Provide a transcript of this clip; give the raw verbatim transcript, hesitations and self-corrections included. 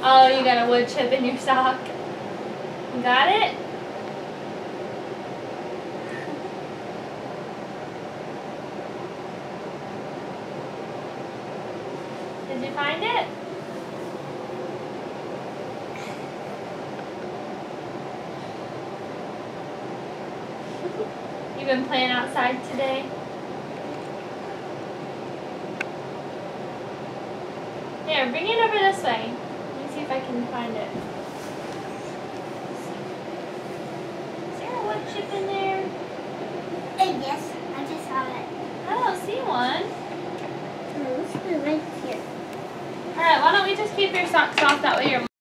Oh, you got a wood chip in your sock. You got it? Did you find it? You've been playing outside today? Here, bring it over this way. Let me see if I can find it. Is there a wood chip in there? Uh, yes, I just saw it. I don't see one. Oh, it's right here. Alright, why don't we just keep your socks off, that way your